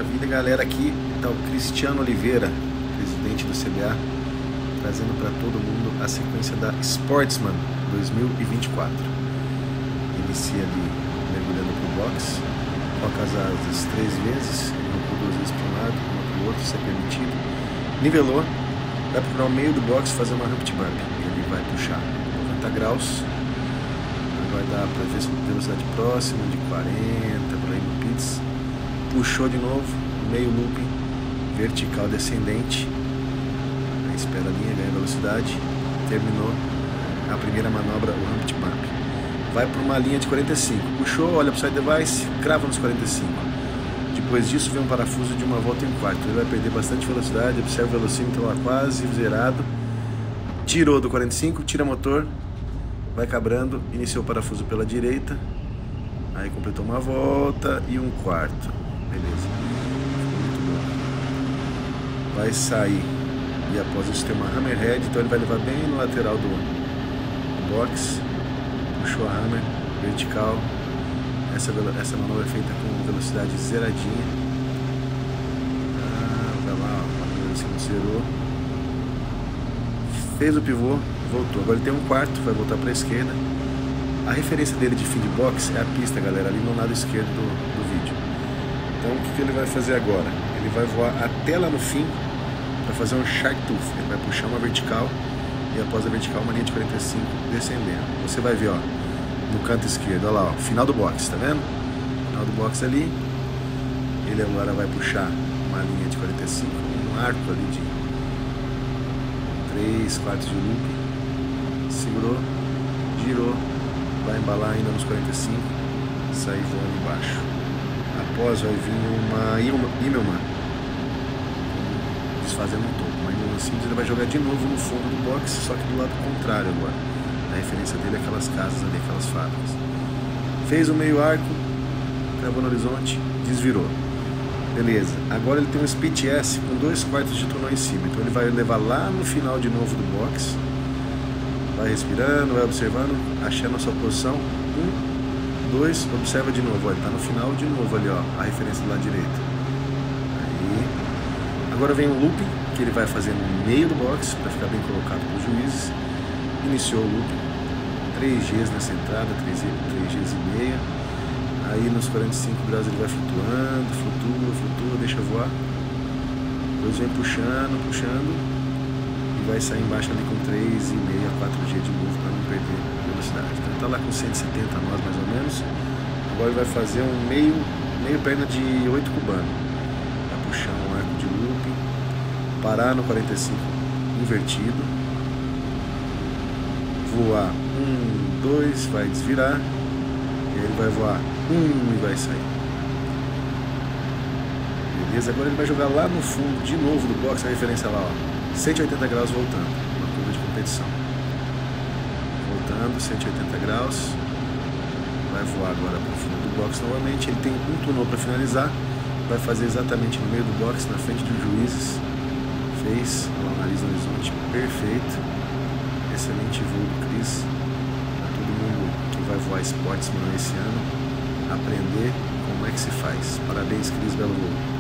Maravilha, galera. Aqui está o Cristiano Oliveira, presidente do CBA, trazendo para todo mundo a sequência da Sportsman 2024. Inicia ali mergulhando pro box, coloca as asas 3 vezes, uma 2 vezes para um lado, uma para o outro, se é permitido. Nivelou, vai para o meio do box fazer uma hump bump. Ele vai puxar 90 graus, vai dar para ver velocidade próxima de 40 para ir no pits. Puxou de novo, meio looping, vertical descendente, aí espera a linha, ganha velocidade, terminou a primeira manobra, o hump bump. Vai para uma linha de 45, puxou, olha para o side device, crava nos 45. Depois disso vem um parafuso de uma volta em quarto, ele vai perder bastante velocidade, observa o velocímetro lá quase zerado, tirou do 45, tira motor, vai cabrando, iniciou o parafuso pela direita, aí completou uma volta e um quarto. Beleza, muito bom. Vai sair e após isso tem uma hammerhead, então ele vai levar bem no lateral do box. Puxou a hammer, vertical. Essa manobra é feita com velocidade zeradinha. Vai lá, ó, zerou. Fez o pivô, voltou. Agora ele tem um quarto, vai voltar para a esquerda. A referência dele de feed box é a pista, galera, ali no lado esquerdo do vídeo. Então o que ele vai fazer agora? Ele vai voar até lá no fim para fazer um shark tooth. Ele vai puxar uma vertical e após a vertical uma linha de 45 descendendo. Você vai ver, ó, no canto esquerdo, olha lá, ó, final do box, tá vendo? Final do box ali. Ele agora vai puxar uma linha de 45, um arco ali de 3 quartos de loop. Segurou, girou, vai embalar ainda nos 45, sair voando embaixo. Após vai vir uma Immelmann, desfazendo um topo, uma Immelmann simples. Ele vai jogar de novo no fundo do box, só que do lado contrário agora. A referência dele é aquelas casas ali, aquelas fábricas. Fez o meio arco, cravou no horizonte, desvirou. Beleza, agora ele tem um split S com 2 quartos de tonel em cima, então ele vai levar lá no final de novo do box. Vai respirando, vai observando, achando a sua posição. 1, 2, observa de novo, olha, tá no final de novo ali, ó, a referência do lado direito. Aí, agora vem um looping, que ele vai fazer no meio do box, para ficar bem colocado para os juízes. Iniciou o looping, 3 Gs nessa entrada, 3 Gs e meia. Aí nos 45 graus ele vai flutuando, flutua, deixa voar. Depois vem puxando. Vai sair embaixo ali com 3,5 a 4G de novo para não perder velocidade. Então ele está lá com 170 nós mais ou menos. Agora ele vai fazer um meio perna de 8 cubano. Vai puxar um arco de looping, parar no 45 invertido, voar 1, 2, vai desvirar, e aí ele vai voar 1 e vai sair. Beleza? Agora ele vai jogar lá no fundo de novo do box, a referência lá, ó. 180 graus voltando, uma curva de competição. Voltando, 180 graus. Vai voar agora para o fundo do box novamente. Ele tem um túnel para finalizar. Vai fazer exatamente no meio do box, na frente dos juízes. Fez, o nariz no horizonte, perfeito. Excelente voo do Cris. Para todo mundo que vai voar Sportsman esse ano, aprender como é que se faz. Parabéns, Cris, belo voo.